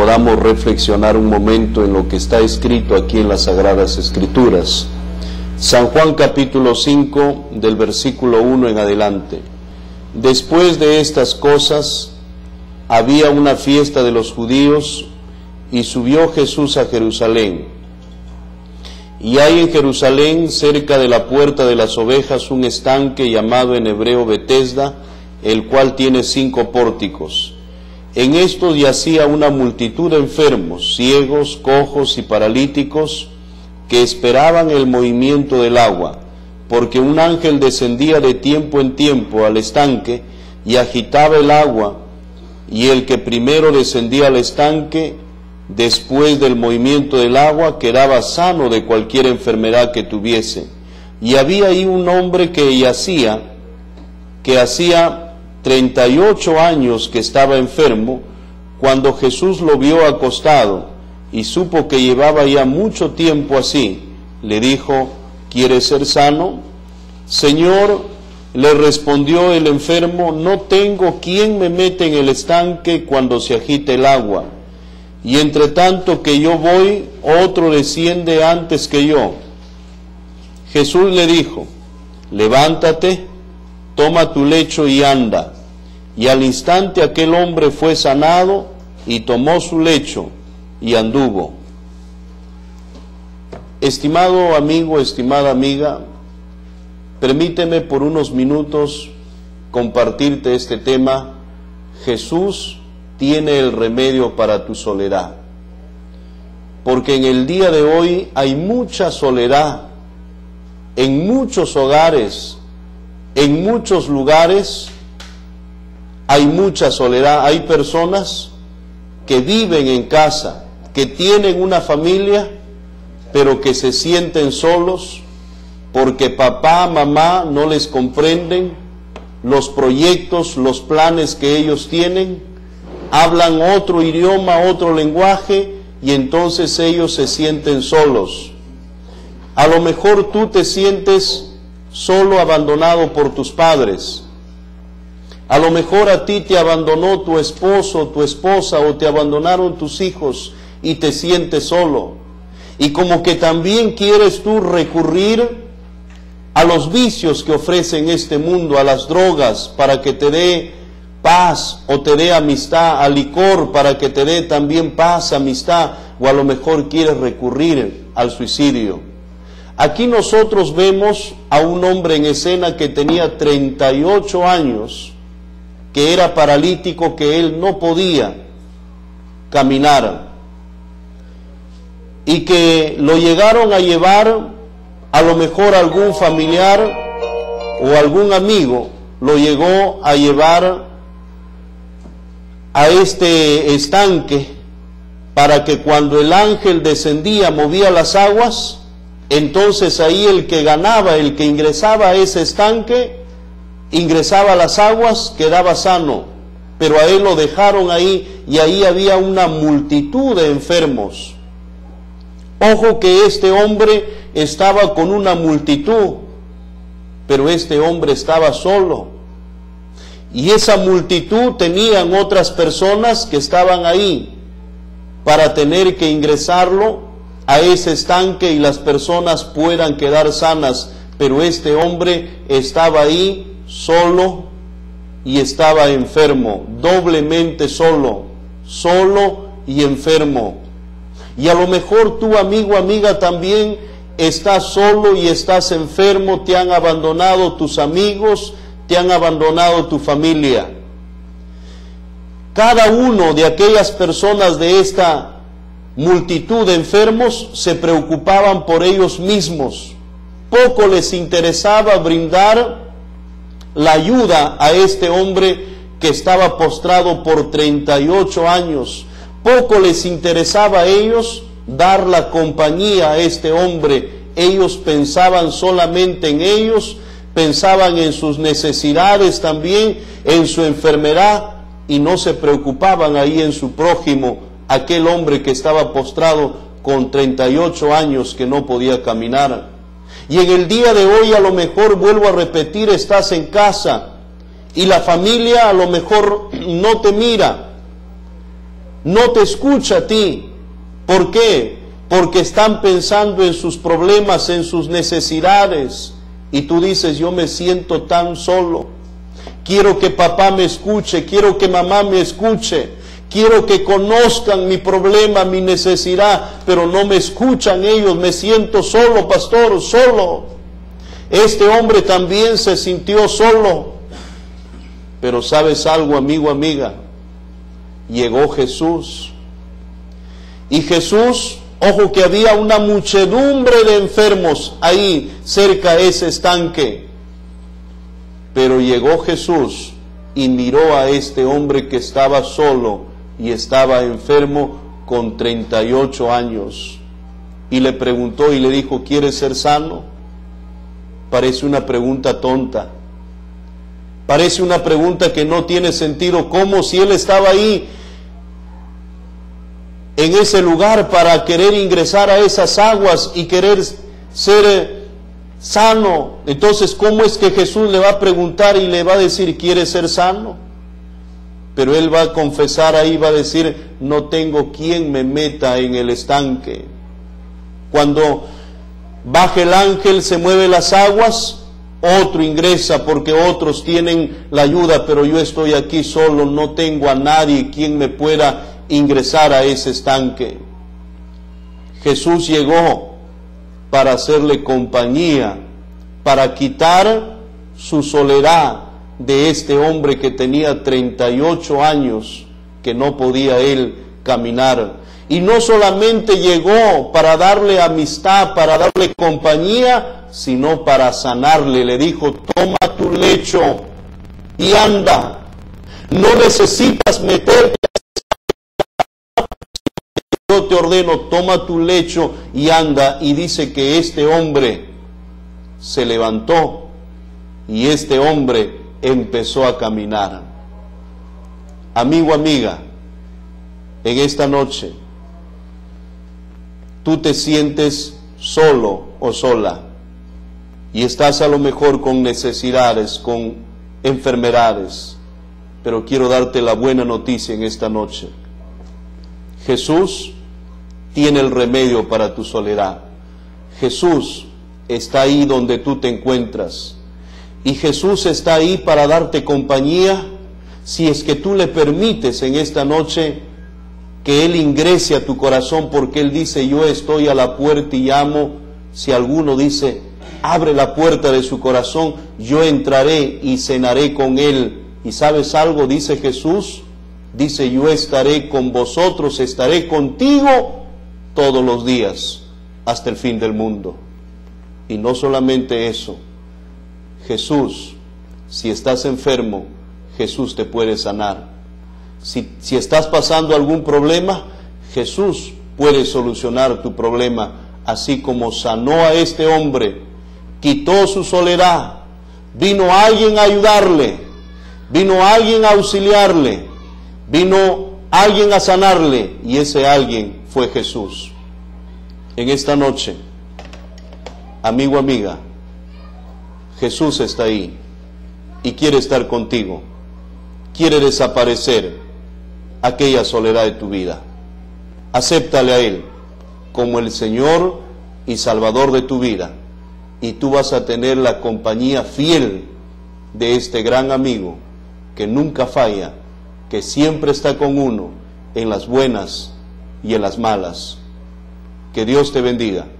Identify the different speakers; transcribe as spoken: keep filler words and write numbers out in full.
Speaker 1: podamos reflexionar un momento en lo que está escrito aquí en las Sagradas Escrituras. San Juan capítulo cinco, del versículo uno en adelante. Después de estas cosas, había una fiesta de los judíos, y subió Jesús a Jerusalén. Y hay en Jerusalén, cerca de la puerta de las ovejas, un estanque llamado en hebreo Betesda, el cual tiene cinco pórticos. En estos yacía una multitud de enfermos, ciegos, cojos y paralíticos, que esperaban el movimiento del agua, porque un ángel descendía de tiempo en tiempo al estanque y agitaba el agua, y el que primero descendía al estanque, después del movimiento del agua, quedaba sano de cualquier enfermedad que tuviese. Y había ahí un hombre que yacía, que hacía treinta y ocho años que estaba enfermo. Cuando Jesús lo vio acostado y supo que llevaba ya mucho tiempo así, le dijo: ¿quieres ser sano? Señor, le respondió el enfermo, no tengo quien me mete en el estanque cuando se agite el agua, y entre tanto que yo voy, otro desciende antes que yo. Jesús le dijo: levántate, toma tu lecho y anda. Y al instante aquel hombre fue sanado y tomó su lecho y anduvo. Estimado amigo, estimada amiga, permíteme por unos minutos compartirte este tema. Jesús tiene el remedio para tu soledad. Porque en el día de hoy hay mucha soledad, en muchos hogares, en muchos lugares hay mucha soledad. Hay personas que viven en casa, que tienen una familia, pero que se sienten solos porque papá, mamá no les comprenden los proyectos, los planes que ellos tienen, hablan otro idioma, otro lenguaje, y entonces ellos se sienten solos. A lo mejor tú te sientes solo, abandonado por tus padres. A lo mejor a ti te abandonó tu esposo, tu esposa, o te abandonaron tus hijos y te sientes solo. Y como que también quieres tú recurrir a los vicios que ofrecen este mundo, a las drogas, para que te dé paz o te dé amistad, al licor para que te dé también paz, amistad, o a lo mejor quieres recurrir al suicidio. Aquí nosotros vemos a un hombre en escena que tenía treinta y ocho años, que era paralítico, que él no podía caminar, y que lo llegaron a llevar, a lo mejor algún familiar o algún amigo lo llegó a llevar a este estanque, para que cuando el ángel descendía, movía las aguas, entonces ahí el que ganaba, el que ingresaba a ese estanque, ingresaba a las aguas, quedaba sano. Pero a él lo dejaron ahí, y ahí había una multitud de enfermos. Ojo que este hombre estaba con una multitud, pero este hombre estaba solo. Y esa multitud tenían otras personas que estaban ahí para tener que ingresarlo a ese estanque y las personas puedan quedar sanas. Pero este hombre estaba ahí solo y estaba enfermo, doblemente solo, solo y enfermo. Y a lo mejor tú, amigo, amiga, también estás solo y estás enfermo, te han abandonado tus amigos, te han abandonado tu familia. Cada uno de aquellas personas de esta multitud de enfermos se preocupaban por ellos mismos. Poco les interesaba brindar la ayuda a este hombre que estaba postrado por treinta y ocho años. Poco les interesaba a ellos dar la compañía a este hombre. Ellos pensaban solamente en ellos, pensaban en sus necesidades también, en su enfermedad, y no se preocupaban ahí en su prójimo, aquel hombre que estaba postrado con treinta y ocho años, que no podía caminar. Y en el día de hoy, a lo mejor, vuelvo a repetir, estás en casa y la familia a lo mejor no te mira, no te escucha a ti. ¿Por qué? Porque están pensando en sus problemas, en sus necesidades. Y tú dices, yo me siento tan solo. Quiero que papá me escuche, quiero que mamá me escuche. Quiero que conozcan mi problema, mi necesidad, pero no me escuchan ellos. Me siento solo, pastor, solo. Este hombre también se sintió solo. Pero ¿sabes algo, amigo, amiga? Llegó Jesús. Y Jesús, ojo que había una muchedumbre de enfermos ahí cerca de ese estanque. Pero llegó Jesús y miró a este hombre que estaba solo y estaba enfermo con treinta y ocho años. Y le preguntó y le dijo, ¿quieres ser sano? Parece una pregunta tonta. Parece una pregunta que no tiene sentido. ¿Cómo si él estaba ahí en ese lugar para querer ingresar a esas aguas y querer ser sano? Entonces, ¿cómo es que Jesús le va a preguntar y le va a decir, ¿quieres ser sano? Pero él va a confesar ahí, va a decir, no tengo quien me meta en el estanque. Cuando baja el ángel, se mueven las aguas, otro ingresa porque otros tienen la ayuda, pero yo estoy aquí solo, no tengo a nadie quien me pueda ingresar a ese estanque. Jesús llegó para hacerle compañía, para quitar su soledad de este hombre que tenía treinta y ocho años, que no podía él caminar. Y no solamente llegó para darle amistad, para darle compañía, sino para sanarle. Le dijo, toma tu lecho y anda. No necesitas meterte. Yo te ordeno, toma tu lecho y anda. Y dice que este hombre se levantó y este hombre empezó a caminar. Amigo, amiga, en esta noche, tú te sientes solo o sola y estás a lo mejor con necesidades, con enfermedades, pero quiero darte la buena noticia en esta noche. Jesús tiene el remedio para tu soledad. Jesús está ahí donde tú te encuentras. Y Jesús está ahí para darte compañía si es que tú le permites en esta noche que Él ingrese a tu corazón, porque Él dice, yo estoy a la puerta y llamo. Si alguno dice, abre la puerta de su corazón, yo entraré y cenaré con Él. ¿Y sabes algo? Dice Jesús, dice, yo estaré con vosotros, estaré contigo todos los días hasta el fin del mundo. Y no solamente eso, Jesús, si estás enfermo, Jesús te puede sanar. Si, si estás pasando algún problema, Jesús puede solucionar tu problema, así como sanó a este hombre, quitó su soledad, vino alguien a ayudarle, vino alguien a auxiliarle, vino alguien a sanarle, y ese alguien fue Jesús. En esta noche, amigo, amiga, Jesús está ahí y quiere estar contigo, quiere desaparecer aquella soledad de tu vida. Acéptale a Él como el Señor y Salvador de tu vida, y tú vas a tener la compañía fiel de este gran amigo que nunca falla, que siempre está con uno en las buenas y en las malas. Que Dios te bendiga.